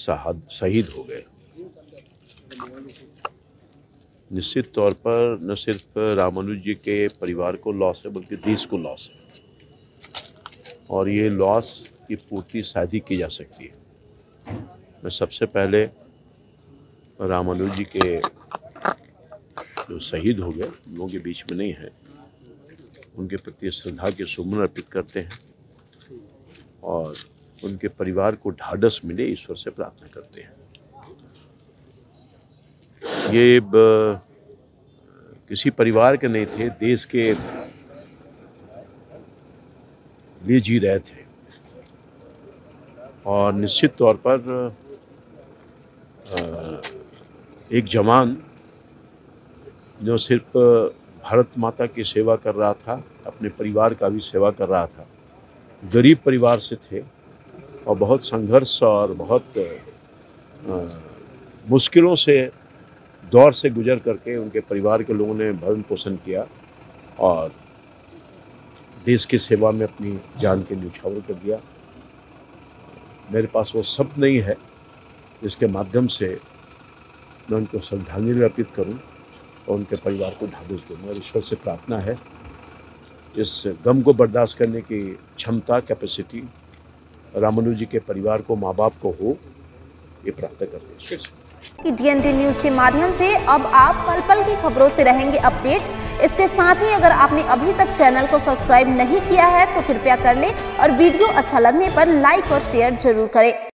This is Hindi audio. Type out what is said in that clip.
शहीद हो गए। निश्चित तौर पर न सिर्फ रामानुज जी के परिवार को लॉस है बल्कि देश को लॉस है, और ये लॉस की पूर्ति शायद ही की जा सकती है। मैं सबसे पहले रामानुज जी के जो शहीद हो गए, उन लोगों के बीच में नहीं है, उनके प्रति श्रद्धा के सुमन अर्पित करते हैं और उनके परिवार को ढाढ़स मिले ईश्वर से प्रार्थना करते हैं। ये किसी परिवार के नहीं थे, देश के लिए जी रहे थे और निश्चित तौर पर एक जवान जो सिर्फ भारत माता की सेवा कर रहा था, अपने परिवार का भी सेवा कर रहा था, गरीब परिवार से थे और बहुत संघर्ष और बहुत मुश्किलों से दौर से गुजर करके उनके परिवार के लोगों ने भरण पोषण किया और देश की सेवा में अपनी जान के न्यौछावर कर दिया। मेरे पास वो शब्द नहीं है जिसके माध्यम से मैं उनको श्रद्धांजलि अर्पित करूं और उनके परिवार को ढाढ़स दूँ। और ईश्वर से प्रार्थना है इस गम को बर्दाश्त करने की क्षमता, कैपेसिटी रामानुज जी के परिवार को, माँ बाप को हो, ये प्रार्थना करते हैं। DND न्यूज के माध्यम से अब आप पल पल की खबरों से रहेंगे अपडेट। इसके साथ ही अगर आपने अभी तक चैनल को सब्सक्राइब नहीं किया है तो कृपया कर लें और वीडियो अच्छा लगने पर लाइक और शेयर जरूर करें।